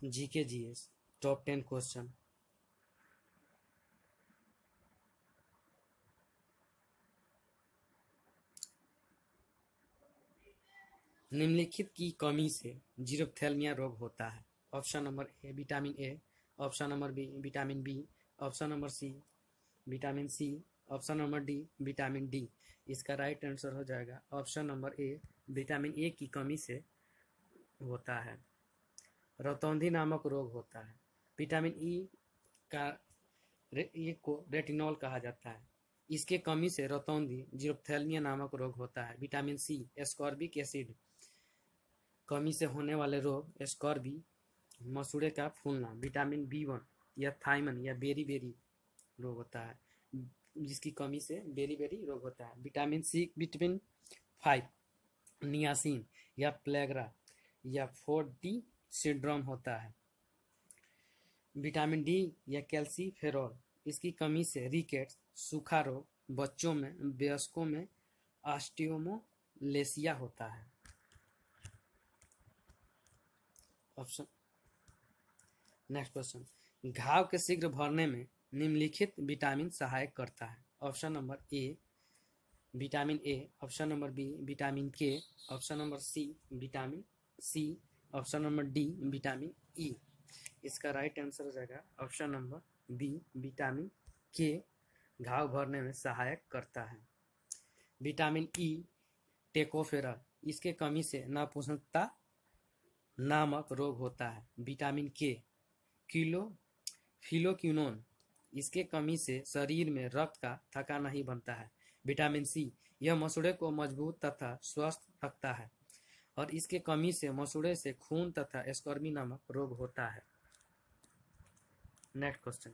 GK GS top 10 question. निम्नलिखित की कमी से जीरोप्थेल्मिया रोग होता है। Option number A vitamin A, option number B vitamin B, option number C vitamin C, option number D vitamin D. इसका राइट आंसर हो जाएगा option number A, vitamin A की कमी से होता है। रतौंधी नामक रोग होता है। विटामिन ई का ये को रेटिनॉल कहा जाता है। इसके कमी से रतौंधी जीरोप्थेल्मिया नामक रोग होता है। विटामिन सी एस्कॉर्बिक एसिड कमी से होने वाले रोग एस्कॉर्बी मसूड़े का फूलना। विटामिन बी1 या थाइमन या बेरी बेरी रोग होता है, जिसकी कमी से बेरी बेरी रोग होता है। विटामिन सी विटामिन 5 नियासिन या प्लेग्रा या 4D सिंड्रोम होता है। विटामिन डी या कैल्सीफेरॉल इसकी कमी से रिकेट्स सूखा रोग बच्चों में, वयस्कों में ऑस्टियोमोलेसिया होता है। ऑप्शन नेक्स्ट क्वेश्चन, घाव के शीघ्र भरने में निम्नलिखित विटामिन सहायक करता है। Option number A vitamin A, option number B vitamin K, option number C vitamin C, option number D vitamin E. इसका राइट आंसर हो जाएगा ऑप्शन नंबर बी विटामिन के घाव भरने में सहायक करता है। विटामिन ई टेकोफेरल इसके कमी से नपुंसकता नामक रोग होता है। विटामिन के फिलोक्विनोन इसके कमी से शरीर में रक्त का थक्का नहीं बनता है। विटामिन सी यह मसूड़े को मजबूत तथा स्वस्थ रखता है और इसके कमी से मसूड़े से खून तथा स्कर्वी नामक रोग होता है। नेक्स्ट क्वेश्चन,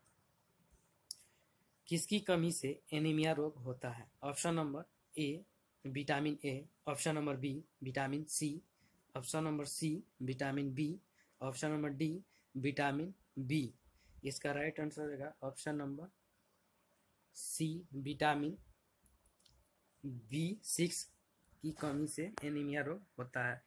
किसकी कमी से एनीमिया रोग होता है। Option number A vitamin A, option number B vitamin C, option number C vitamin B, option number D vitamin B. इसका राइट आंसर रहेगा option number C vitamin B6 की कमी से एनीमिया रोग होता है।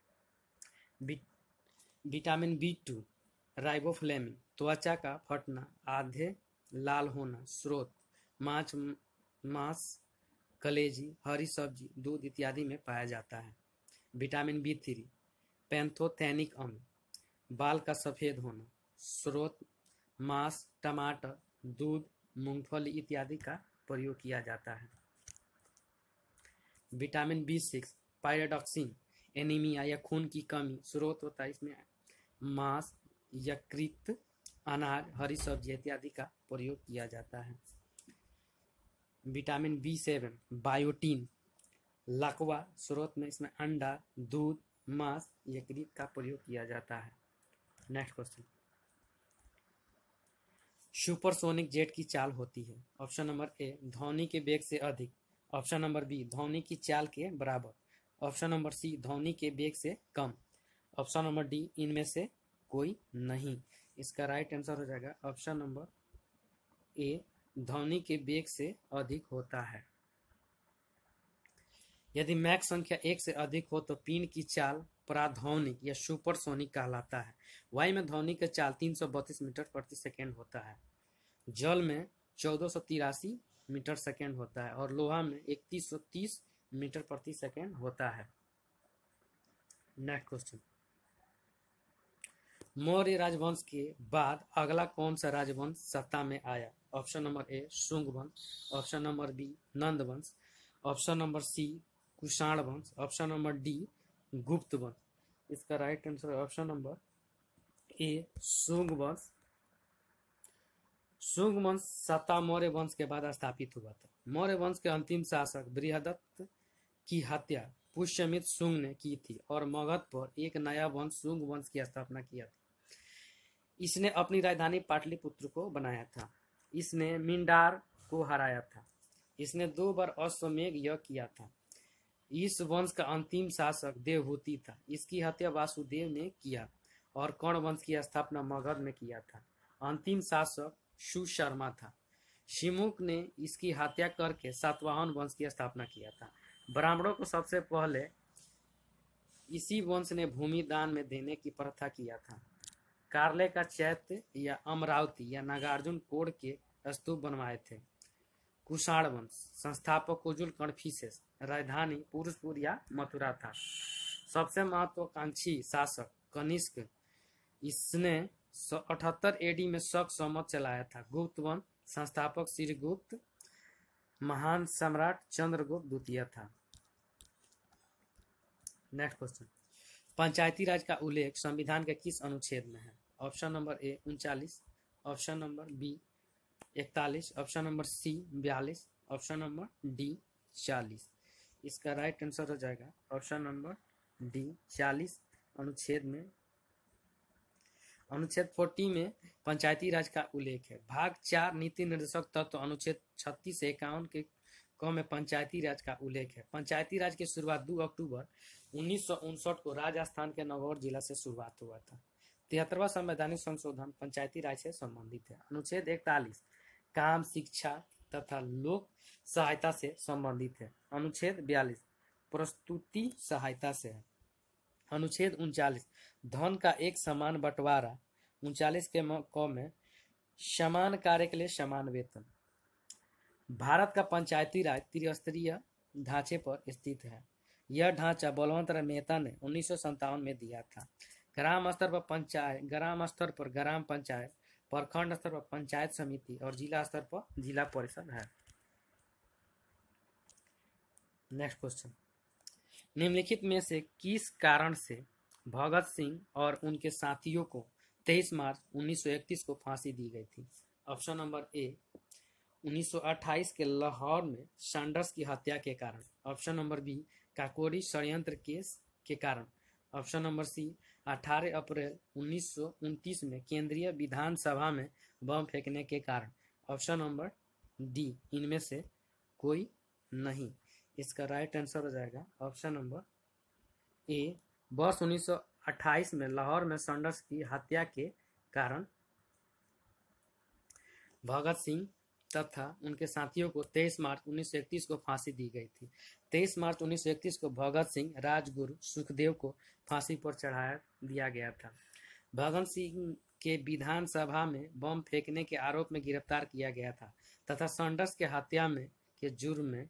विटामिन B2 राइबोफ्लेविन त्वचा का फटना, आधे लाल होना, स्रोत मांस, कलेजी, हरी सब्जी, दूध इत्यादि में पाया जाता है। विटामिन B3 पैंथोथेनिक अम्ल, बाल का सफेद होना, स्रोत मांस, टमाटर, दूध, मूंगफली इत्यादि का प्रयोग किया जाता है। विटामिन B6 पायरोडॉक्सिन एनीमिया या खून की कमी, स्रोत होता है इसमें मांस, यकृत, अनाज, हरी सब्जी इत्यादि का प्रयोग किया जाता है। विटामिन B7 बायोटीन लकवा, स्रोत में इसमें अंडा, दूध, मांस, यकृत का प्रयोग किया जाता है। नेक्स्ट क्वेश्चन, सुपरसोनिक जेट की चाल होती है। ऑप्शन नंबर ए ध्वनि के वेग से अधिक, ऑप्शन नंबर बी ध्वनि की चाल के बराबर, ऑप्शन नंबर सी ध्वनि के वेग से कम, ऑप्शन नंबर डी इनमें से कोई नहीं। इसका राइट आंसर हो जाएगा ऑप्शन नंबर ए ध्वनि के वेग से अधिक होता है। यदि मैक संख्या 1 से अधिक हो तो पिंड की चाल पराध्वनिक या सुपरसोनिक कहलाता है। वायु में ध्वनि की चाल 332 मीटर प्रति सेकेंड होता है, जल में 1483 मीटर सेकेंड होता है और लोहा में 3130 मीटर प्रति सेकेंड होता है। नेक्स्ट क्वेश्चन, मौर्य राजवंश के बाद अगला कौन सा राजवंश सत्ता में आया। ऑप्शन नंबर ए शुंग वंश, ऑप्शन नंबर बी नंद वंश, ऑप्शन नंबर सी कुषाण वंश, ऑप्शन नंबर डी गुप्त वंश। इसका राइट आंसर है ऑप्शन नंबर ए शुंग वंश। शुंग वंश सत्ता मौर्य वंश के बाद स्थापित हुआ था। मौर्य वंश के अंतिम शासक बृहदत्त की हत्या पुष्यमित्र शुंग ने की थी और मगध पर एक नया वंश शुंग वंश की स्थापना किया था। इसने अपनी राजधानी पाटलिपुत्र को बनाया था। इसने मिंडार को हराया था। इसने 2 बार अश्वमेध यज्ञ किया था। इस वंश का अंतिम शासक देवहूति था। इसकी हत्या वासुदेव ने किया और कर्ण वंश की स्थापना मगध में किया था। अंतिम शासक सुशर्मा था। शिमुक ने इसकी हत्या करके सातवाहन वंश की स्थापना किया था। ब्राह्मणों को सबसे पहले इसी वंश ने भूमि दान में देने की प्रथा किया था। कार्ले का चैत्य या अमरावती या नागार्जुन कोड के स्तूप बनवाए थे? कुषाण वंश। संस्थापक कुजुल कणफिसेस। राजधानी पुरुषपुर या मथुरा था? सबसे महत्वाकांक्षी शासक कनिष्क, इसने 78 एडी में शक संवत चलाया था। गुप्त वंश। संस्थापक श्रीगुप्त। महान सम्राट चंद्रगुप्त द्वितीय था। नेक्स्ट क्वेश्चन, पंचायती राज का उल्लेख संविधान के किस अनुच्छेद में है? Option number A 39, option number B 41, option number C 42, option number D 40। इसका राइट आंसर हो जाएगा ऑप्शन नंबर डी 40 अनुच्छेद में। अनुच्छेद 40 में पंचायती राज का उल्लेख है। भाग 4 नीति निर्देशक तत्व अनुच्छेद 36 से 51 के क में पंचायती राज का उल्लेख है। पंचायती राज की शुरुआत 2 अक्टूबर 1959 को राजस्थान के नगौर जिला से शुरुआत हुआ था। 73वां संवैधानिक संशोधन पंचायती राज से संबंधित है। अनुच्छेद 41 काम, शिक्षा तथा लोक सहायता से संबंधित है। अनुच्छेद 42 प्रस्तुति सहायता से है। अनुच्छेद 39 धन का एक समान बंटवारा। 39 के क में समान कार्य के लिए समान वेतन। भारत का पंचायती राज त्रिस्तरीय ढांचे पर स्थित है। यह ढांचा बलवंत राय मेहता ने 1957 में दिया था। ग्राम स्तर पर पंचायत, ग्राम स्तर पर ग्राम पंचायत, प्रखंड स्तर पर पंचायत समिति और जिला स्तर पर जिला परिषद है। नेक्स्ट क्वेश्चन, निम्नलिखित में से किस कारण से भगत सिंह और उनके साथियों को 23 मार्च 1931 को फांसी दी गई थी? ऑप्शन नंबर ए 1928 के लाहौर में सैंडर्स की हत्या के कारण। ऑप्शन नंबर बी काकोरी षड्यंत्र केस के कारण। ऑप्शन नंबर सी 18 अप्रैल 1929 में केंद्रीय विधानसभा में बम फेंकने के कारण। ऑप्शन नंबर डी इनमें से कोई नहीं। इसका राइट आंसर हो जाएगा ऑप्शन नंबर ए वर्ष 1928 में लाहौर में सैंडर्स की हत्या के कारण भगत सिंह तथा उनके साथियों को 23 मार्च 1931 को फांसी दी गई थी। 23 मार्च 1931 को भगत सिंह, राजगुरु सुखदेव को फांसी पर चढ़ा दिया गया था। भगत सिंह के विधानसभा में बम फेंकने के आरोप में गिरफ्तार किया गया था तथा सैंडर्स के हत्या में के जुर्म में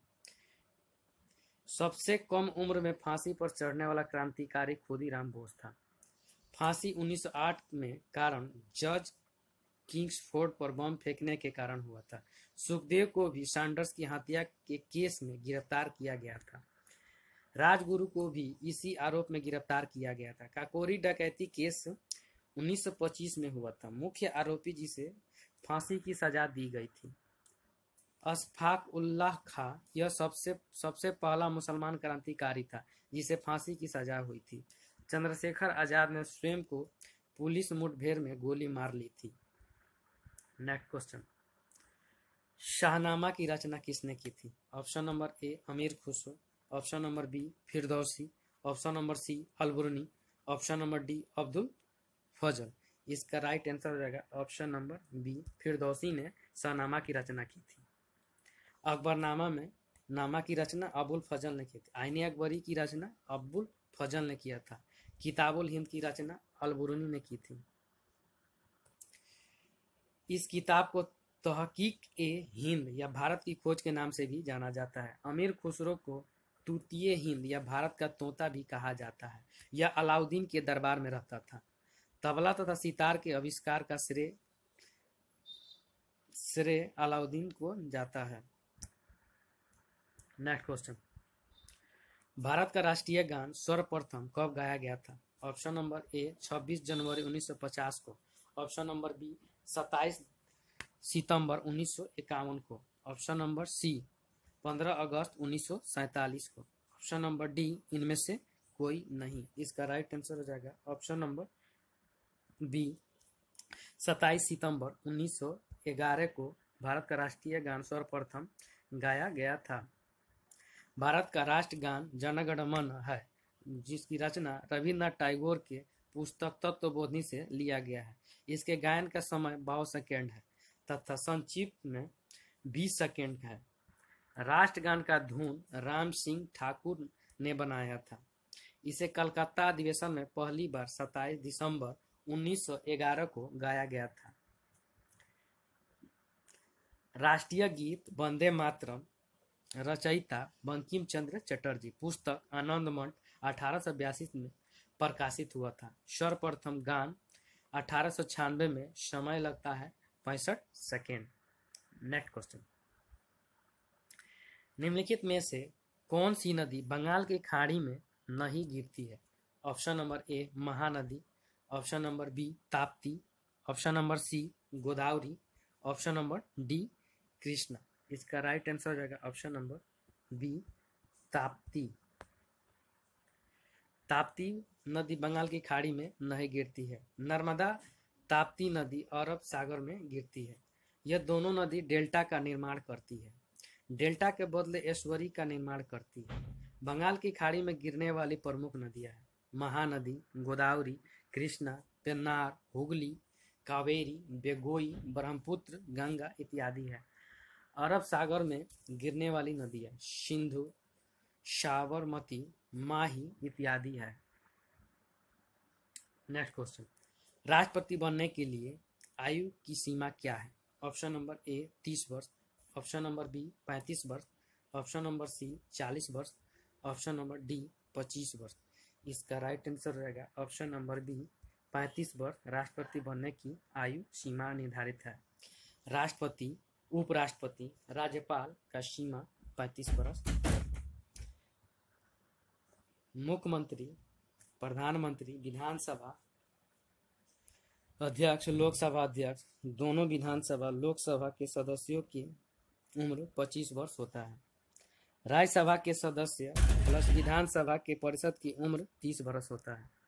सबसे कम उम्र में फांसी पर चढ़ने वाला क्रांतिकारी खुदीराम बोस था। फांसी 1908 में कारण जज किंग्सफोर्ड पर बम फेंकने के कारण हुआ था। सुखदेव को भी सैंडर्स की हत्या के केस में गिरफ्तार किया गया था। राजगुरु को भी इसी आरोप में गिरफ्तार किया गया था। काकोरी डकैती केस 1925 में हुआ था। मुख्य आरोपी जिसे फांसी की सजा दी गई थी अशफाक उल्लाह खां, यह सबसे पहला मुसलमान क्रांतिकारी था जिसे फांसी की सजा हुई थी। चंद्रशेखर आजाद ने स्वयं को पुलिस मुठभेड़ में गोली मार ली थी। नेक्स्ट क्वेश्चन, शाहनामा की रचना किसने की थी? Option number A Amir Khusro, option number B Firdausi, option number C Alberuni, option number D Abdul Fazl. इसका राइट आंसर हो जाएगा ऑप्शन नंबर बी फिरदौसी ने शाहनामा की रचना की थी। अकबरनामा में नामा की रचना अबुल फजल ने की थी। आईने अकबरी की रचना अबुल फजल ने किया था। किताबुल हिंद की रचना अलबरूनी ने की थी। इस किताब को तहकीक ए हिंद या भारत की खोज के नाम से भी जाना जाता है। अमीर खुसरो को तूतीय हिंद या भारत का तोता भी कहा जाता है। यह अलाउद्दीन के दरबार में रहता था। तबला तथा सितार के आविष्कार का श्रेय अलाउद्दीन को जाता है। नेक्स्ट क्वेश्चन, भारत का राष्ट्रीय गान सर्वप्रथम कब गाया गया था? ऑप्शन नंबर ए 26 जनवरी 1950 को, ऑप्शन नंबर बी 27 सितंबर 1951 को, ऑप्शन नंबर सी 15 अगस्त 1947 को, ऑप्शन नंबर डी इनमें से कोई नहीं। इसका राइट आंसर हो जाएगा ऑप्शन नंबर बी 27 सितंबर 1911 को भारत का राष्ट्रीय गान सर्वप्रथम गाया गया था। भारत का राष्ट्रगान जन गण मन है, जिसकी रचना रविन्द्रनाथ टैगोर के पुस्तक तत्वबोधिनी से लिया गया है। इसके गायन का समय 52 सेकेंड है तथा संक्षिप्त में 20 सेकेंड है। राष्ट्रगान का धुन राम सिंह ठाकुर ने बनाया था। इसे कलकत्ता अधिवेशन में पहली बार 27 दिसंबर 1911 को गाया गया था। राष्ट्रीय गीत वंदे मातरम रचयिता बंकिम चंद्र चटर्जी। पुस्तक आनंद मंठ 1882 में प्रकाशित हुआ था। सर्वप्रथम गान 1896 में। समय लगता है 65 सेकेंड। नेक्स्ट क्वेश्चन, निम्नलिखित में से कौन सी नदी बंगाल की खाड़ी में नहीं गिरती है? Option number A Mahanadi, option number B Tapti, option number C Godavari, option number D Krishna. इसका राइट आंसर हो जाएगा option number B Tapti. Tapti नदी बंगाल की खाड़ी में नहीं गिरती है। नर्मदा ताप्ती नदी अरब सागर में गिरती है। यह दोनों नदी डेल्टा का निर्माण करती है। डेल्टा के बदले एस्चुरी का निर्माण करती है। बंगाल की खाड़ी में गिरने वाली प्रमुख नदियां हैं महानदी, गोदावरी, कृष्णा, पेन्नार, हुगली, कावेरी, बेगोई, ब्रह्मपुत्र, गंगा इत्यादि है। अरब सागर में गिरने वाली नदियां सिंधु, साबरमती, माही इत्यादि है। नेक्स्ट क्वेश्चन, राष्ट्रपति बनने के लिए आयु की सीमा क्या है? ऑप्शन नंबर ए 30 वर्ष, ऑप्शन नंबर बी 35 वर्ष, ऑप्शन नंबर सी 40 वर्ष, ऑप्शन नंबर डी 25 वर्ष। इसका राइट आंसर रहेगा ऑप्शन नंबर बी 35 वर्ष राष्ट्रपति बनने की आयु सीमा निर्धारित है। राष्ट्रपति, उपराष्ट्रपति, राज्यपाल का सीमा 35 वर्ष। मुख्यमंत्री, प्रधानमंत्री, विधानसभा अध्यक्ष, लोकसभा अध्यक्ष, दोनों विधानसभा लोकसभा के सदस्यों की उम्र 25 वर्ष होता है। राज्यसभा के सदस्य प्लस विधानसभा के परिषद की उम्र 30 वर्ष होता है।